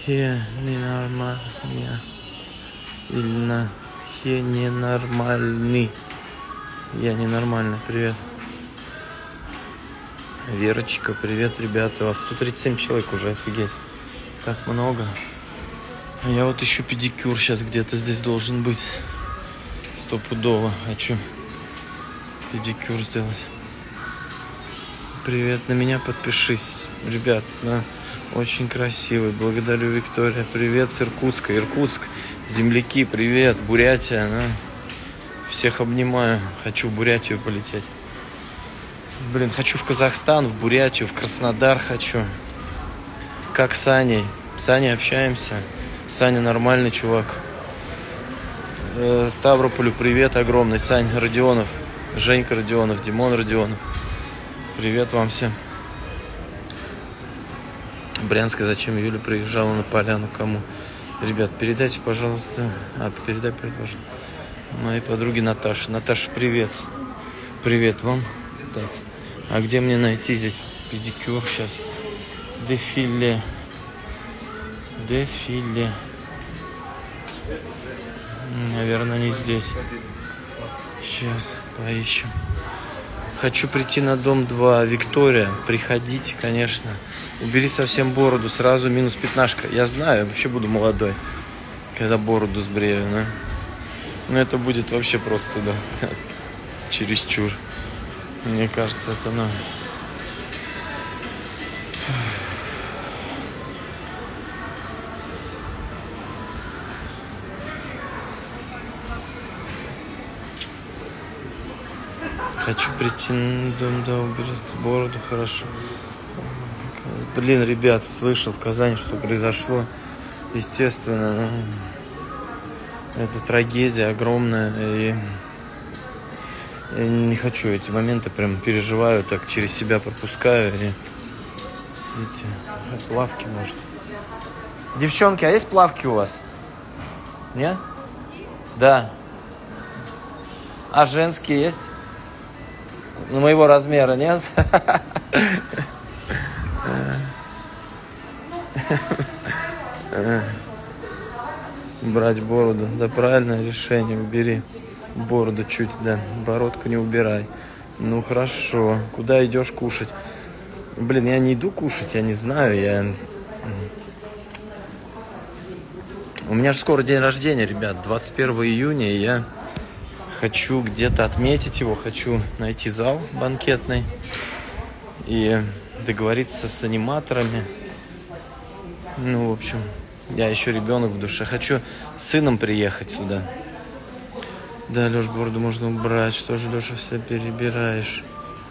Я ненормальный. Ильна. Я ненормальный. Я ненормальный. Привет. Верочка, привет, ребята. Вас 137 человек уже, офигеть. Так много. Я вот ищу педикюр. Сейчас где-то здесь должен быть. Стопудово. Хочу педикюр сделать. Привет, на меня подпишись. Ребят, очень красивый. Благодарю, Виктория. Привет с Иркутска. Иркутск. Земляки, привет. Бурятия. Всех обнимаю. Хочу в Бурятию полететь. Хочу в Казахстан, в Бурятию, в Краснодар хочу. Как с Саней. С Саней общаемся. Саня нормальный чувак. Ставрополю привет огромный. Сань Родионов. Женька Родионов. Димон Родионов. Привет вам всем. Брянска, зачем Юля приезжала на поляну? Кому? Ребят, передайте, пожалуйста. Передай, пожалуйста. Моей подруге Наташе. Наташа, привет. Привет вам. Так. А где мне найти здесь педикюр? Сейчас. Дефиле. Наверное, не здесь. Сейчас поищем. Хочу прийти на дом 2. Виктория, приходите, конечно. Убери совсем бороду, сразу минус 15. Я знаю, вообще буду молодой, когда бороду сбрею, да? Но это будет вообще просто, да, чересчур. Мне кажется, это, Хочу прийти на дом, да, уберет бороду, хорошо. Ребят, слышал в Казани, что произошло. Естественно, это трагедия огромная. И я не хочу эти моменты, прям переживаю, так через себя пропускаю. И плавки, может. Девчонки, а есть плавки у вас? Нет? Да. А женские есть? Моего размера нет? Брать бороду. Да, правильное решение. Убери бороду чуть, да. Бородку не убирай. Ну, хорошо. Куда идешь кушать? Я не иду кушать, я не знаю. У меня же скоро день рождения, ребят. 21 июня, и я хочу где-то отметить его. Хочу найти зал банкетный и договориться с аниматорами. В общем, я еще ребенок в душе. Хочу с сыном приехать сюда. Да, Леш, бороду можно убрать. Что же, Леша, все перебираешь?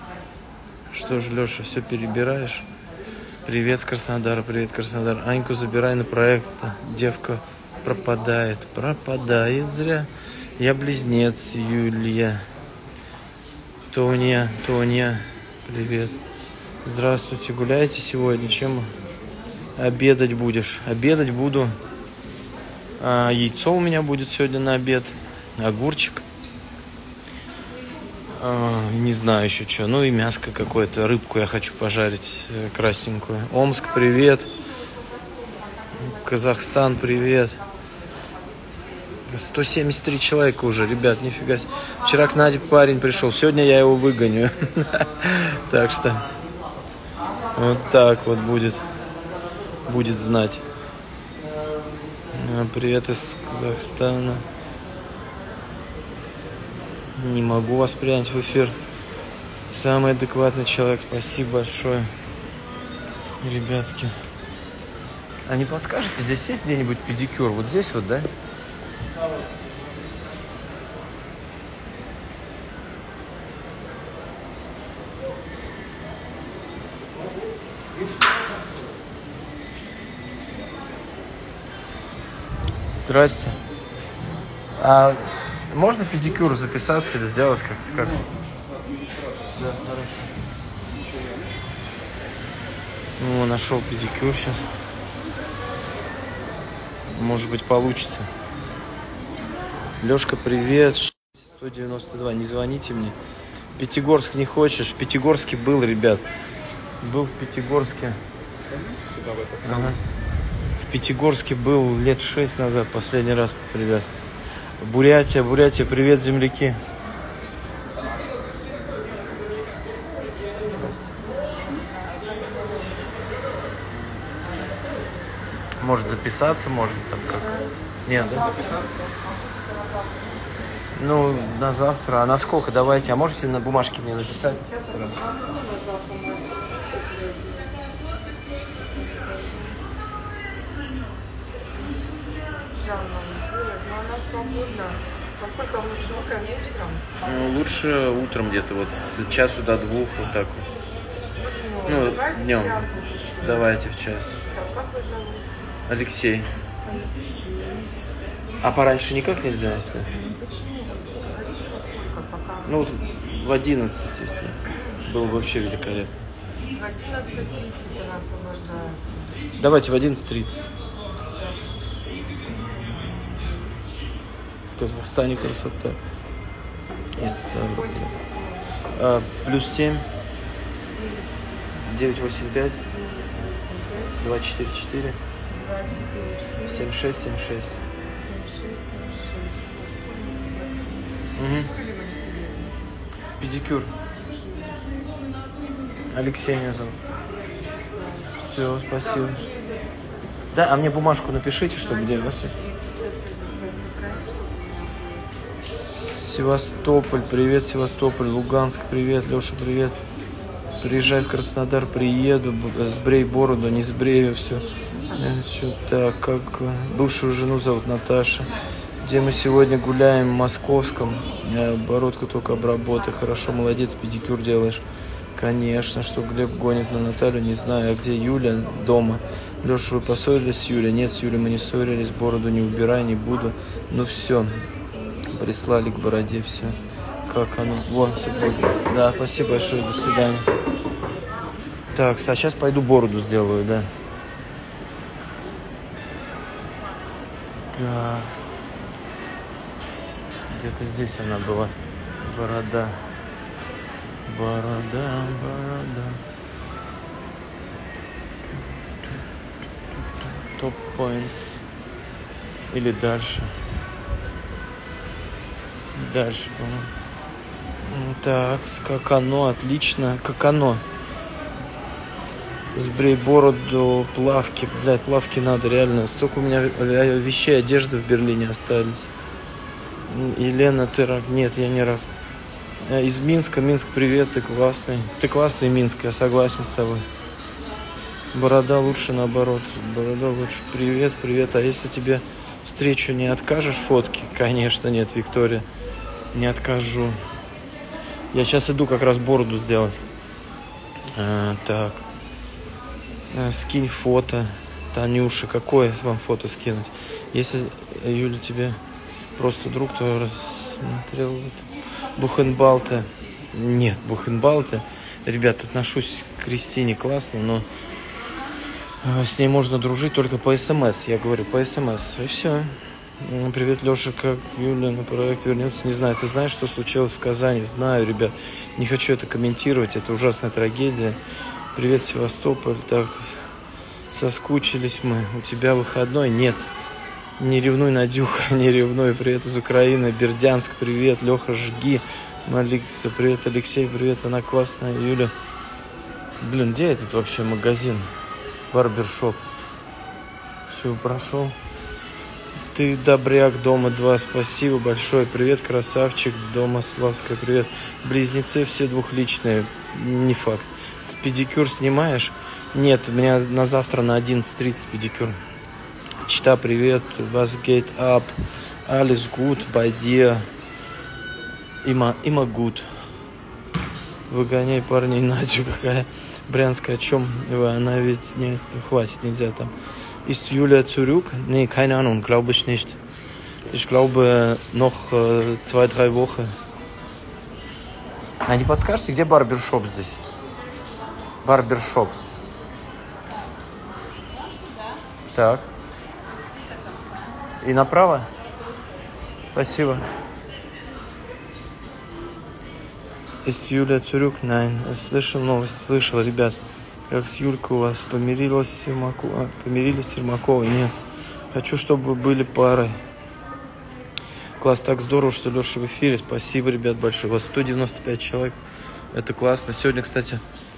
Привет с Краснодара, привет, Краснодар. Аньку забирай на проект. Девка пропадает зря. Я близнец, Юлия. Тоня, привет. Здравствуйте, гуляете сегодня? Чем обедать будешь? Обедать буду. Яйцо у меня будет сегодня на обед. Огурчик. Не знаю еще что. И мяско какое-то. Рыбку я хочу пожарить красненькую. Омск, привет. Казахстан, привет. 173 человека уже, ребят, нифига себе. Вчера к Наде парень пришел, сегодня я его выгоню. Так что вот так вот будет знать. Привет из Казахстана. Не могу вас принять в эфир. Самый адекватный человек, спасибо большое. Ребятки. А не подскажете, здесь есть где-нибудь педикюр? Вот здесь вот, да? Здрасте. А можно педикюр записаться или сделать как? Да, хорошо. Нашел педикюр сейчас. Может быть, получится. Лешка, привет. 192. Не звоните мне. Пятигорск не хочешь? В Пятигорске был, ребят. Был в Пятигорске. Ага. Пятигорске был лет 6 назад, последний раз, ребят. Бурятия, привет, земляки. Может записаться, можно там как? Нет, да? Записаться? Ну, на завтра. А на сколько? Давайте. А можете на бумажке мне написать? Насколько лучше утром, вечером? Ну, лучше утром где-то, вот с часу до 2, вот так вот. Ну, днем. Давайте в час. Как вы зовут? Алексей. А пораньше никак нельзя, если? Почему? Говорите, во сколько пока? Ну, вот в 11, если. Было бы вообще великолепно. В 11:30 она освобождается. Давайте в 11:30. В Казахстане красота. +7 985 244 7676. Угу. Педикюр. Алексей меня зовут. Все, спасибо. Да, а мне бумажку напишите, чтобы где вас. Севастополь, привет, Севастополь, Луганск, привет, Леша, привет. Приезжай в Краснодар, приеду, сбрей бороду, не сбрею, все. Так, как бывшую жену зовут Наташа. Где мы сегодня гуляем в Московском. Бородку только обработай. Хорошо, молодец, педикюр делаешь. Конечно, что Глеб гонит на Наталью, не знаю. А где Юля? Дома. Леша, вы поссорились с Юлей? Нет, с Юлей мы не ссорились. Бороду не убирай, не буду. Ну все. Прислали к бороде все. Как оно? Вон, все будет. Да, спасибо большое, до свидания. Так, а сейчас пойду бороду сделаю, да. Так. Где-то здесь она была. Борода. Борода. Топ points. Или дальше. Дальше, по-моему. Так, как оно, отлично. Как оно. Сбрей бороду, плавки. Блядь, плавки надо, реально. Столько у меня вещей, одежды в Берлине остались. Елена, ты рак? Нет, я не рак. Из Минска. Минск, привет, ты классный. Ты классный, Минск, я согласен с тобой. Борода лучше, наоборот. Борода лучше. Привет, привет. А если тебе встречу не откажешь фотки? Конечно, нет, Виктория. Не откажу. Я сейчас иду как раз бороду сделать. Так. Скинь фото. Танюша, какое вам фото скинуть? Если, Юля, тебе просто друг, то рассмотрел вот. Бухенбалте. Нет, Бухенбалте. Ребят, отношусь к Кристине классно, но с ней можно дружить только по СМС. Я говорю по СМС. И все. Привет, Леша, как Юля на проект вернется? Не знаю, ты знаешь, что случилось в Казани? Знаю, ребят. Не хочу это комментировать, это ужасная трагедия. Привет, Севастополь. Так, соскучились мы. У тебя выходной? Нет. Не ревнуй, Надюха, не ревнуй. Привет из Украины. Бердянск, привет. Леха, жги. Маликса, привет. Алексей, привет. Она классная. Юля. Блин, где этот вообще магазин? Барбершоп. Все, прошел. Ты добряк, дома 2, спасибо большое. Привет, красавчик, дома Славская, привет. Близнецы все двухличные, не факт. Педикюр снимаешь? Нет, у меня на завтра на 11:30 педикюр. Чита, привет. Was geht up? Alles gut bei dir? Immer gut. Выгоняй парней. Надю, какая брянская, о чем вы? Она ведь не хватит, нельзя там. Ist Julia zurück? Nee, keine Ahnung, glaube ich nicht. Ich glaube, noch 2-3 Wochen. А не подскажете, где барбершоп здесь? Барбершоп. Так. И направо? Спасибо. Ist Julia zurück? Nein. Слышал новость? Слышал, ребят. Как с Юлькой у вас помирились с Ермаковой? Нет. Хочу, чтобы вы были парой. Класс, так здорово, что Леша в эфире. Спасибо, ребят, большое. У вас 195 человек. Это классно. Сегодня, кстати,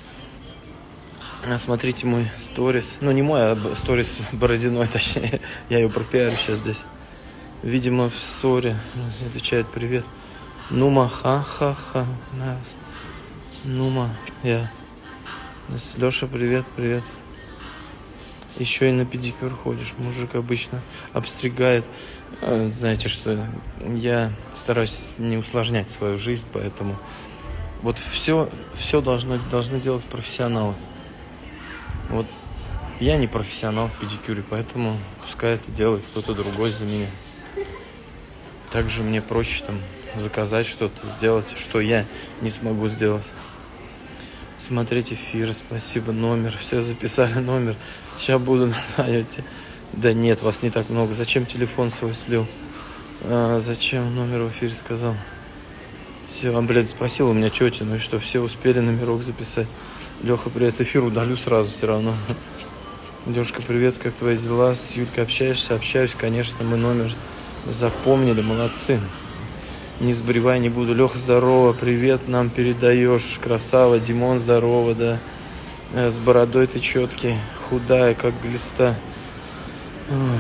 смотрите мой сторис. Ну, не мой, а сторис Бородиной, точнее. Я ее пропиарю сейчас здесь. Видимо, в ссоре. Отвечает привет. Нума, ха-ха-ха. Нума, я. Леша, привет, привет. Еще и на педикюр ходишь. Мужик обычно обстригает. Знаете что, я стараюсь не усложнять свою жизнь, поэтому вот все должны делать профессионалы. Вот я не профессионал в педикюре, поэтому пускай это делает кто-то другой за меня. Также мне проще там заказать что-то, сделать, что я не смогу сделать. Смотреть эфиры, спасибо, номер. Все записали номер. Сейчас буду на сайте. Да нет, вас не так много. Зачем телефон свой слил? Зачем номер в эфире сказал? Все, блядь, спросил у меня тетя, ну и что, все успели номерок записать. Леха, привет, эфир удалю сразу все равно. Лешка, привет, как твои дела? С Юлькой общаешься? Общаюсь, конечно, мы номер запомнили, молодцы. Не сбривай, не буду. Леха, здорово, привет нам передаешь. Красава, Димон, здорово, да. С бородой ты четкий, худая, как глиста. Ой.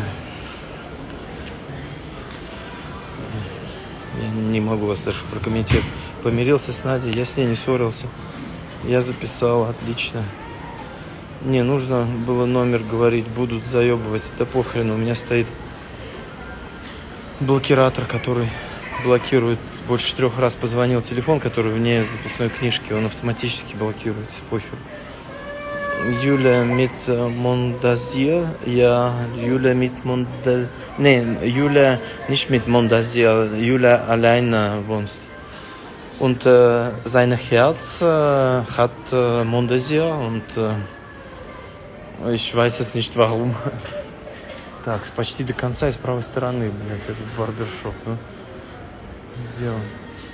Я не могу вас даже прокомментировать. Помирился с Надей, я с ней не ссорился. Я записал, отлично. Не, нужно было номер говорить, будут заебывать. Да похрен, у меня стоит блокиратор, который блокирует. Больше 3 раз позвонил телефон, который вне записной книжки, он автоматически блокируется, похер. Юля Mondazir, ja, Julia mit Mondazir, nee, Julia nicht mit Mondazir, Julia alleine wohnst. Und sein Herz hat Mondazir und ich weiß jetzt nicht warum. Так, почти до конца и с правой стороны, блядь, этот барбершоп, ну. Где он?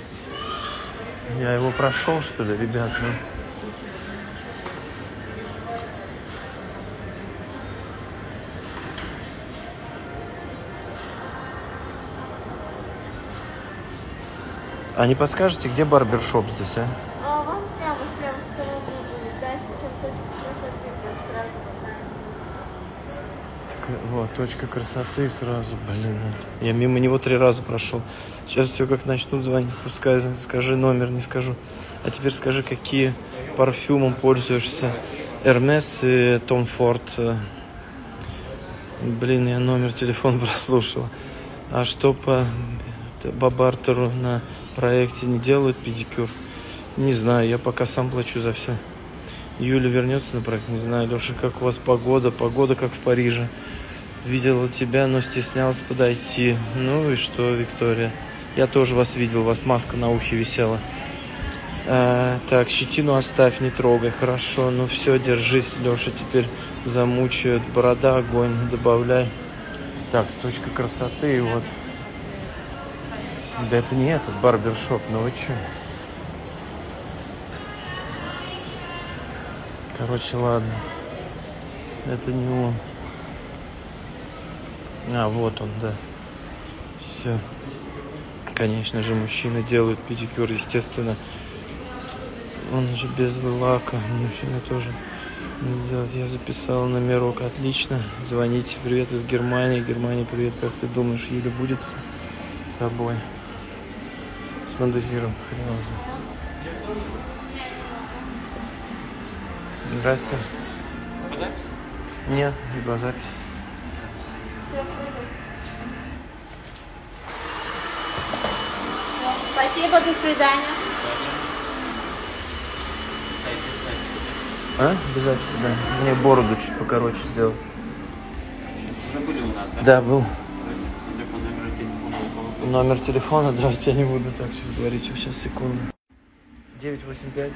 Я его прошел, что ли, ребят, ну? А не подскажете, где барбершоп здесь, а? А вам прямо с левой стороны будет. Дальше, чем точка красоты, сразу вот. Вот, точка красоты сразу, блин. Я мимо него 3 раза прошел. Сейчас все как начнут звонить, пускай скажи номер, не скажу. А теперь скажи, какие парфюмом пользуешься. Hermes и Tom Ford. Блин, я номер телефона прослушал. А что по бартеру на проекте не делают педикюр? Не знаю, я пока сам плачу за все. Юля вернется на проект? Не знаю. Леша, как у вас погода? Погода как в Париже. Видела тебя, но стеснялась подойти. Ну и что, Виктория? Я тоже вас видел, у вас маска на ухе висела. Так, щетину оставь, не трогай. Хорошо, ну все, держись, Леша, теперь замучают. Борода, огонь, добавляй. Так, с точкой красоты, вот. Да это не этот барбершоп, ну вы че? Короче, ладно. Это не он. А, вот он, да. Все. Конечно же, мужчины делают педикюр, естественно. Он же без лака. Мужчина тоже сделать. Я записал номерок. Отлично. Звоните. Привет из Германии. Германия, привет. Как ты думаешь, Юля будет с тобой? С Мондазиром. Здравствуйте. Нет, была запись. Спасибо, до свидания. А? Без записи, да. Мне бороду чуть покороче сделать. Вы были у нас, да? Да, был. Номер телефона у кого? Номер телефона, давайте я не буду так сейчас говорить. Сейчас, секунду. 985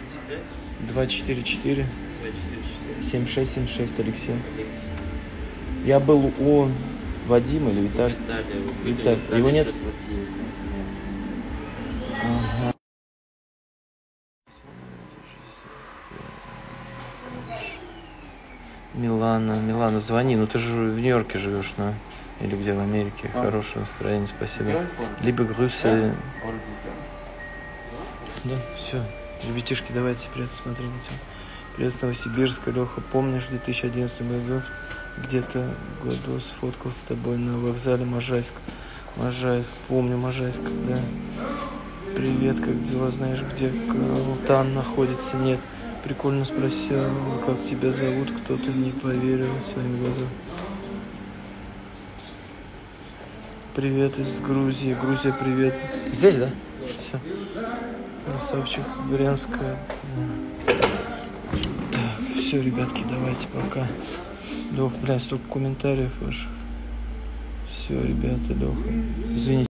244 7676, Алексей. Я был у Вадима или Виталия? Виталий. Его нет? Ага. Милана, звони. Ну ты же в Нью-Йорке живешь, ну. Или где в Америке. Хорошее настроение, спасибо. Либо Грюсы. Да, все. Ребятишки, давайте привет, смотрите. Привет с Новосибирска, Леха. Помнишь, в 2011 году где-то году сфоткал с тобой на вокзале Можайск. Помню Можайск, да. Привет, как дела, знаешь, где Калтан находится? Нет. Прикольно спросил, как тебя зовут, кто-то не поверил своим глазам. Привет из Грузии. Грузия, привет. Здесь, да? Все. Красавчик, Брянская. Так, все, ребятки, давайте пока. Лех, блядь, столько комментариев ваших. Все, ребята, Леха. Извините.